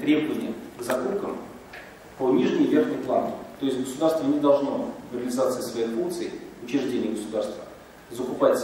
требования к закупкам по нижней и верхней планке. То есть государство не должно в реализации своих функций, учреждений государства, закупать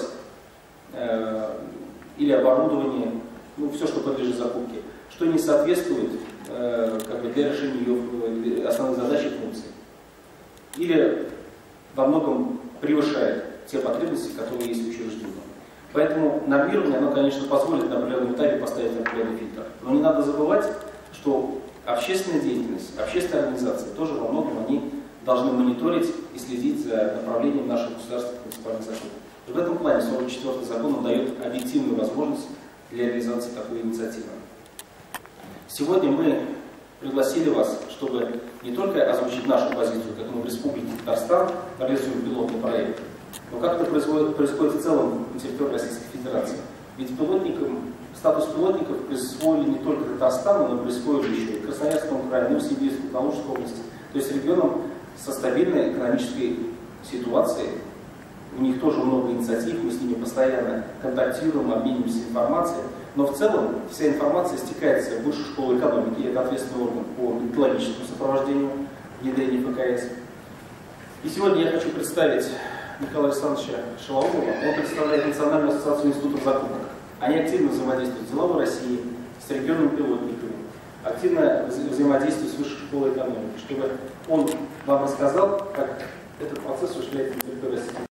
или оборудование, ну, все, что подлежит закупке, что не соответствует для решения ее основных задач и функций. Или во многом превышает те потребности, которые есть в учреждении. Поэтому нормирование, оно, конечно, позволит на определенном этапе поставить определенный фильтр. Но не надо забывать, что общественная деятельность, общественные организации тоже во многом они должны мониторить и следить за направлением наших государственных муниципальных законов. В этом плане 44-й закон нам дает объективную возможность для реализации такой инициативы. Сегодня мы пригласили вас, чтобы не только озвучить нашу позицию, как мы в Республике Татарстан реализуем пилотный проект, но как это происходит в целом на территории Российской Федерации. Ведь статус пилотников присвоили не только Татарстану, но присвоили еще и Красноярскому краю, Новосибирску, Калужской области. То есть регионам со стабильной экономической ситуацией. У них тоже много инициатив, мы с ними постоянно контактируем, обмениваемся информацией. Но в целом вся информация стекается в Высшую школу экономики, это ответственный орган по методологическому сопровождению внедрения ФКС. И сегодня я хочу представить Николая Александровича Шалового. Он представляет Национальную ассоциацию институтов закупок. Они активно взаимодействуют с деловой Россией, с региональными пилотниками, активно взаимодействуют с Высшей школой экономики, чтобы он вам рассказал, как этот процесс осуществляется на территории России.